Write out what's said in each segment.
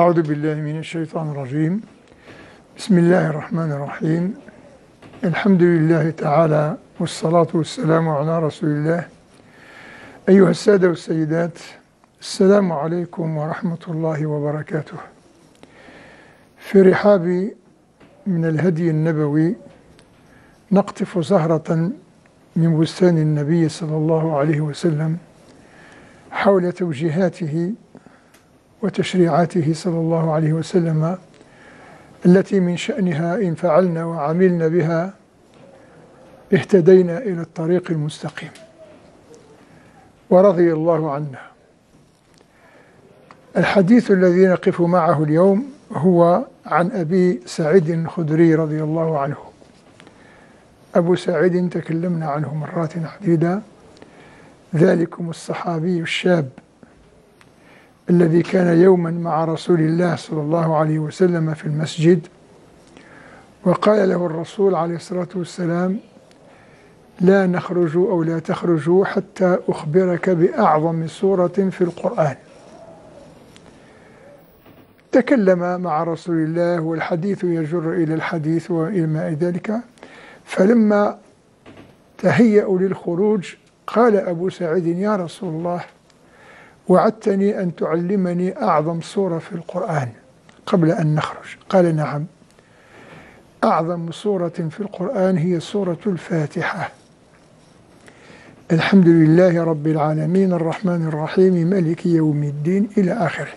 أعوذ بالله من الشيطان الرجيم. بسم الله الرحمن الرحيم. الحمد لله تعالى والصلاة والسلام على رسول الله. أيها السادة والسيدات، السلام عليكم ورحمة الله وبركاته. في رحاب من الهدي النبوي نقطف زهرة من بستان النبي صلى الله عليه وسلم حول توجيهاته وتشريعاته صلى الله عليه وسلم التي من شأنها إن فعلنا وعملنا بها اهتدينا إلى الطريق المستقيم ورضي الله عنا. الحديث الذي نقف معه اليوم هو عن أبي سعيد الخدري رضي الله عنه. أبو سعيد تكلمنا عنه مرات عديدة، ذلكم الصحابي الشاب الذي كان يوما مع رسول الله صلى الله عليه وسلم في المسجد، وقال له الرسول عليه الصلاة والسلام: لا نخرج أو لا تخرجوا حتى أخبرك بأعظم سورة في القرآن. تكلم مع رسول الله والحديث يجر إلى الحديث وإلى ما ذلك، فلما تهيأوا للخروج قال أبو سعيد: يا رسول الله، وعدتني أن تعلمني أعظم سورة في القرآن قبل أن نخرج. قال: نعم، أعظم سورة في القرآن هي سورة الفاتحة. الحمد لله رب العالمين الرحمن الرحيم مالك يوم الدين إلى آخره.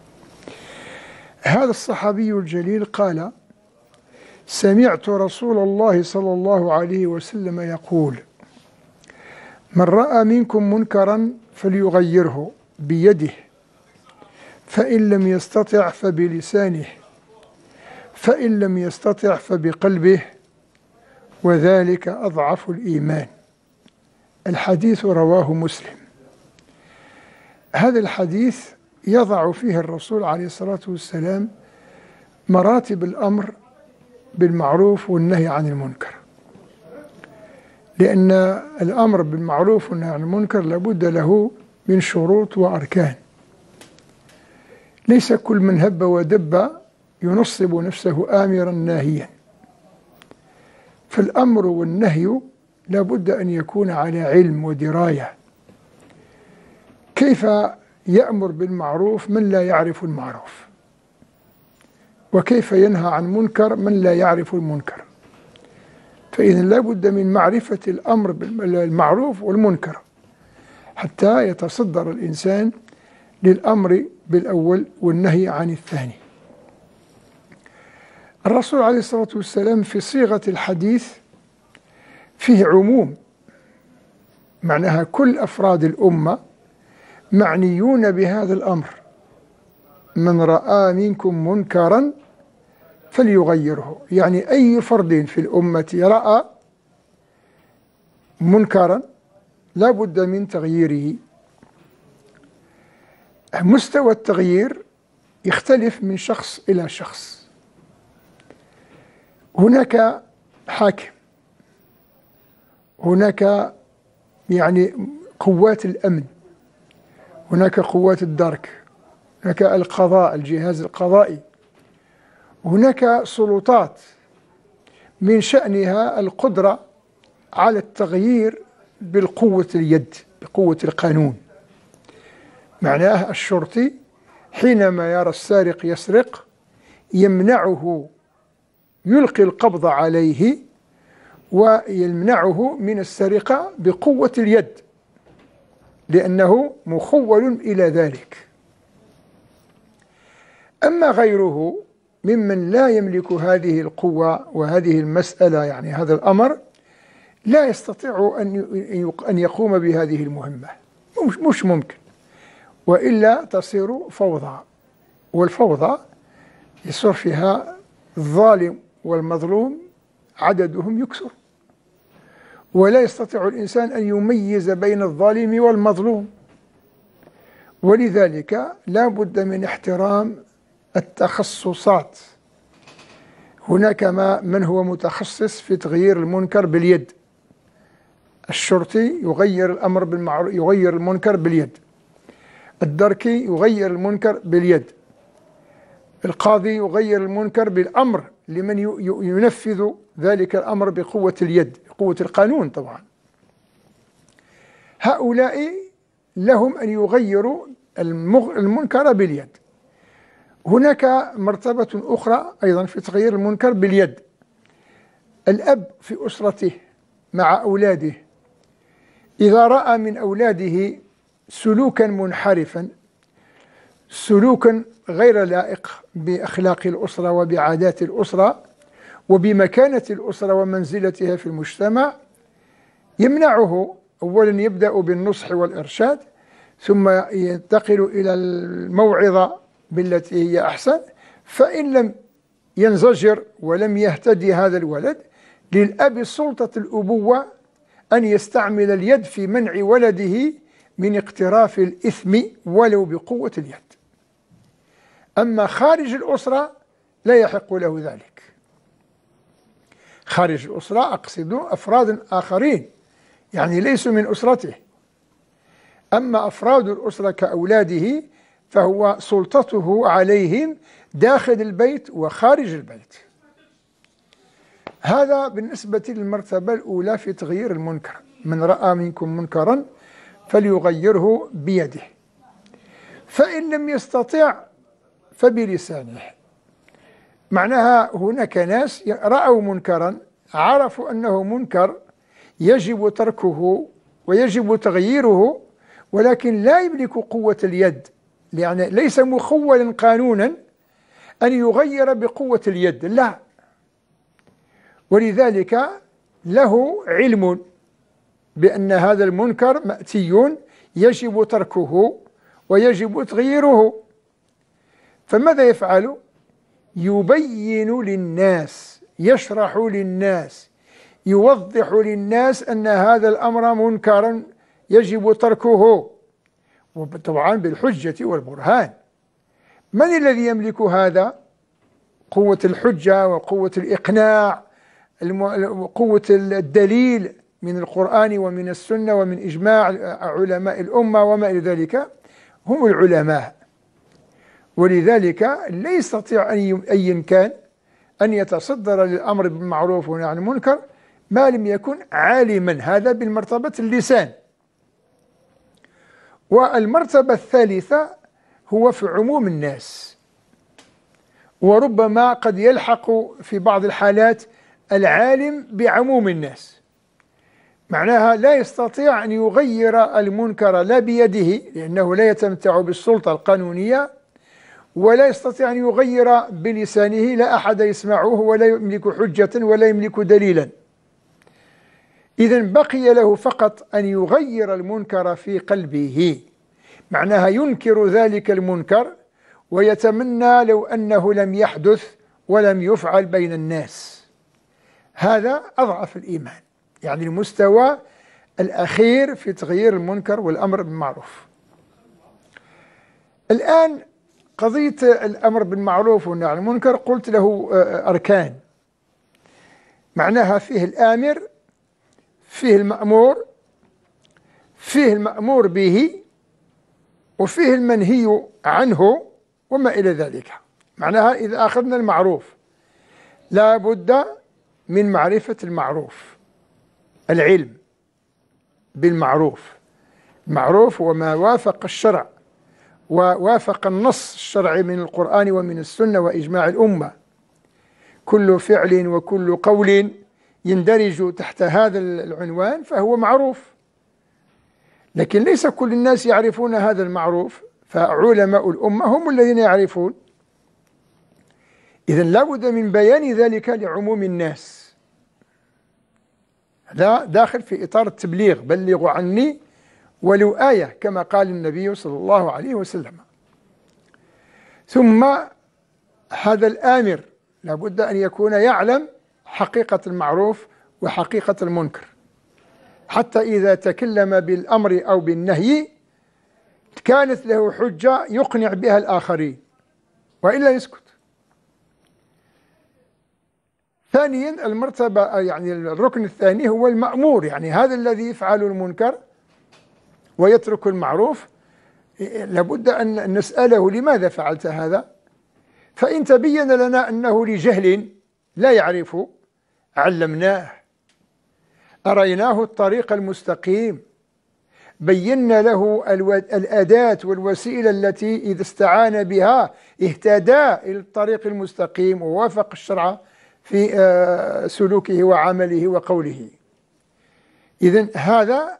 هذا الصحابي الجليل قال: سمعت رسول الله صلى الله عليه وسلم يقول: من رأى منكم منكرا فليغيره بيده، فإن لم يستطع فبلسانه، فإن لم يستطع فبقلبه، وذلك أضعف الإيمان. الحديث رواه مسلم. هذا الحديث يضع فيه الرسول عليه الصلاة والسلام مراتب الأمر بالمعروف والنهي عن المنكر، لأن الأمر بالمعروف والنهي عن المنكر لابد له من شروط وأركان. ليس كل من هب ودب ينصب نفسه آمرا ناهيا، فالأمر والنهي لابد أن يكون على علم ودراية. كيف يأمر بالمعروف من لا يعرف المعروف؟ وكيف ينهى عن منكر من لا يعرف المنكر؟ فإذا لابد من معرفة الأمر بالمعروف والمنكر حتى يتصدر الإنسان للأمر بالأول والنهي عن الثاني. الرسول عليه الصلاة والسلام في صيغة الحديث فيه عموم، معناها كل أفراد الأمة معنيون بهذا الأمر. من رأى منكم منكرا فليغيره، يعني أي فرد في الأمة رأى منكرا لا بد من تغييره. مستوى التغيير يختلف من شخص إلى شخص. هناك حاكم، هناك يعني قوات الأمن، هناك قوات الدرك، هناك القضاء، الجهاز القضائي، هناك سلطات من شأنها القدرة على التغيير بالقوة اليد، بقوة القانون. معناه الشرطي حينما يرى السارق يسرق يمنعه، يلقي القبض عليه ويمنعه من السرقة بقوة اليد، لأنه مخول إلى ذلك. أما غيره ممن لا يملك هذه القوة وهذه المسألة، يعني هذا الأمر، لا يستطيع أن يقوم بهذه المهمة، مش ممكن، وإلا تصير فوضى، والفوضى يصير فيها الظالم والمظلوم عددهم يكثر، ولا يستطيع الإنسان أن يميز بين الظالم والمظلوم. ولذلك لا بد من احترام التخصصات. هناك من هو متخصص في تغيير المنكر باليد. الشرطي يغير الأمر بالمعروف، يغير المنكر باليد. الدركي يغير المنكر باليد. القاضي يغير المنكر بالأمر لمن ينفذ ذلك الأمر بقوة اليد، بقوة القانون طبعا. هؤلاء لهم أن يغيروا المنكر باليد. هناك مرتبة أخرى أيضا في تغيير المنكر باليد. الأب في أسرته مع أولاده إذا رأى من أولاده سلوكا منحرفا، سلوكا غير لائق بأخلاق الأسرة وبعادات الأسرة وبمكانة الأسرة ومنزلتها في المجتمع، يمنعه. أولا يبدأ بالنصح والإرشاد، ثم ينتقل إلى الموعظة بالتي هي أحسن. فإن لم ينزجر ولم يهتدي هذا الولد، للأب سلطة الأبوة أن يستعمل اليد في منع ولده من اقتراف الإثم ولو بقوة اليد. أما خارج الأسرة لا يحق له ذلك. خارج الأسرة أقصد أفراد آخرين يعني ليسوا من أسرته. أما أفراد الأسرة كأولاده فهو سلطته عليهم داخل البيت وخارج البيت. هذا بالنسبة للمرتبة الأولى في تغيير المنكر. من رأى منكم منكرا فليغيره بيده، فإن لم يستطع فبلسانه. معناها هناك ناس رأوا منكرا، عرفوا أنه منكر يجب تركه ويجب تغييره، ولكن لا يملك قوة اليد، يعني ليس مخولا قانونا أن يغير بقوة اليد، لا. ولذلك له علم بأن هذا المنكر مأتي يجب تركه ويجب تغييره، فماذا يفعل؟ يبين للناس، يشرح للناس، يوضح للناس أن هذا الأمر منكر يجب تركه، وطبعا بالحجة والبرهان. من الذي يملك هذا؟ قوة الحجة وقوة الإقناع، قوة الدليل من القرآن ومن السنة ومن إجماع علماء الأمة وما إلى ذلك، هم العلماء. ولذلك لا يستطيع أي كان أن يتصدر للأمر بالمعروف والنهي عن المنكر ما لم يكن عالما. هذا بالمرتبة اللسان. والمرتبة الثالثة هو في عموم الناس، وربما قد يلحق في بعض الحالات العالم بعموم الناس. معناها لا يستطيع أن يغير المنكر لا بيده لأنه لا يتمتع بالسلطة القانونية، ولا يستطيع أن يغير بلسانه، لا أحد يسمعه ولا يملك حجة ولا يملك دليلا. إذن بقي له فقط أن يغير المنكر في قلبه، معناها ينكر ذلك المنكر ويتمنى لو أنه لم يحدث ولم يفعل بين الناس. هذا أضعف الإيمان، يعني المستوى الأخير في تغيير المنكر والأمر بالمعروف. الآن قضية الأمر بالمعروف والنهي عن المنكر قلت له أركان، معناها فيه الآمر، فيه المأمور، فيه المأمور به، وفيه المنهي عنه وما إلى ذلك. معناها إذا أخذنا المعروف لا بد من معرفة المعروف، العلم بالمعروف. المعروف وما وافق الشرع ووافق النص الشرعي من القرآن ومن السنة وإجماع الأمة. كل فعل وكل قول يندرج تحت هذا العنوان فهو معروف، لكن ليس كل الناس يعرفون هذا المعروف، فعلماء الأمة هم الذين يعرفون. إذن لا بد من بيان ذلك لعموم الناس. هذا داخل في إطار التبليغ، بلغوا عني ولو آية كما قال النبي صلى الله عليه وسلم. ثم هذا الآمر لا بد أن يكون يعلم حقيقة المعروف وحقيقة المنكر، حتى إذا تكلم بالأمر أو بالنهي كانت له حجة يقنع بها الآخرين، وإلا يسكت. ثانيا المرتبة، يعني الركن الثاني هو المأمور، يعني هذا الذي يفعل المنكر ويترك المعروف لابد أن نسأله لماذا فعلت هذا؟ فإن تبين لنا أنه لجهل لا يعرف علمناه، أريناه الطريق المستقيم، بينا له الأداة والوسيلة التي إذا استعان بها اهتدى إلى الطريق المستقيم ووافق الشرع في سلوكه وعمله وقوله. إذن هذا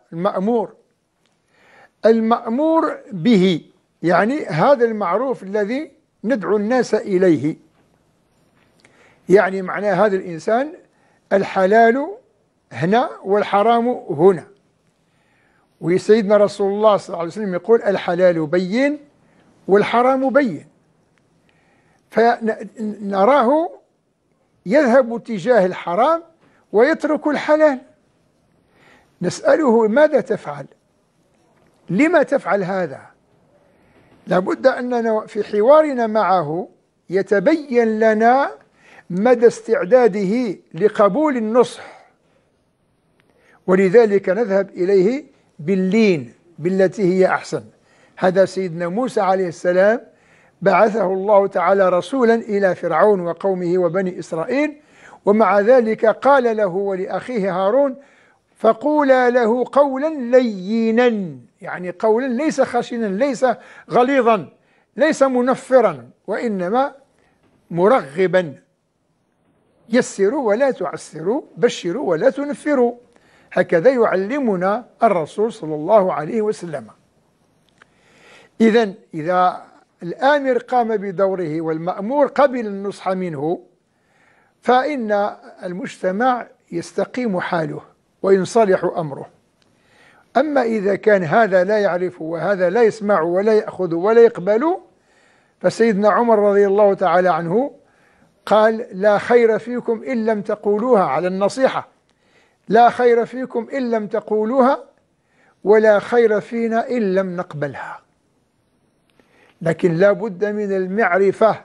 المأمور به، يعني هذا المعروف الذي ندعو الناس إليه. يعني معنى هذا الإنسان الحلال هنا والحرام هنا. وسيدنا رسول الله صلى الله عليه وسلم يقول الحلال بين والحرام بين، فنراه يذهب تجاه الحرام ويترك الحلال. نسأله ماذا تفعل؟ لما تفعل هذا؟ لابد أننا في حوارنا معه يتبين لنا مدى استعداده لقبول النصح، ولذلك نذهب إليه باللين بالتي هي أحسن. هذا سيدنا موسى عليه السلام بعثه الله تعالى رسولا إلى فرعون وقومه وبني إسرائيل، ومع ذلك قال له ولأخيه هارون فقولا له قولا لينا، يعني قولا ليس خشنا، ليس غليظا، ليس منفرا، وإنما مرغبا. يسروا ولا تعسروا، بشروا ولا تنفروا. هكذا يعلمنا الرسول صلى الله عليه وسلم. إذن إذا الآمر قام بدوره والمأمور قبل النصح منه، فإن المجتمع يستقيم حاله وينصلح أمره. أما إذا كان هذا لا يعرف وهذا لا يسمع ولا يأخذ ولا يقبل، فسيدنا عمر رضي الله تعالى عنه قال لا خير فيكم إن لم تقولوها، على النصيحة، لا خير فيكم إن لم تقولوها ولا خير فينا إن لم نقبلها. لكن لا بد من المعرفة.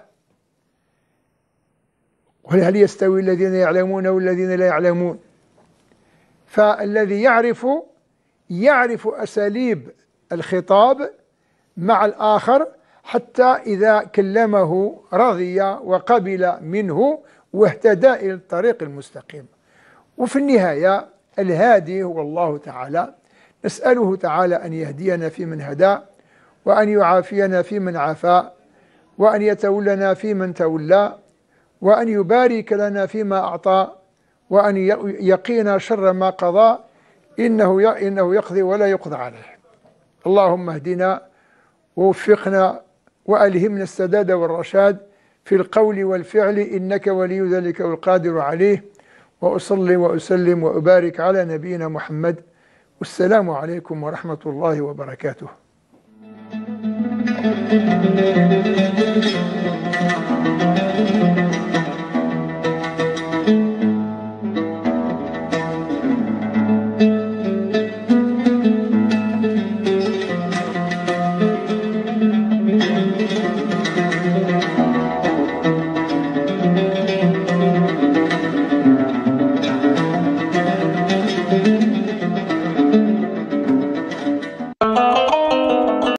وهل يستوي الذين يعلمون والذين لا يعلمون؟ فالذي يعرف أساليب الخطاب مع الآخر حتى إذا كلمه رضي وقبل منه واهتدى إلى الطريق المستقيم. وفي النهاية الهادي هو الله تعالى. نسأله تعالى أن يهدينا فيمن هدى، وأن يعافينا فيمن عافى، وأن يتولنا فيمن تولى، وأن يبارك لنا فيما أعطى، وأن يقينا شر ما قضى، إنه يقضي ولا يقضى عليه. اللهم اهدنا ووفقنا وألهمنا السداد والرشاد في القول والفعل، إنك ولي ذلك والقادر عليه. وأصلي وأسلم وأبارك على نبينا محمد، والسلام عليكم ورحمة الله وبركاته.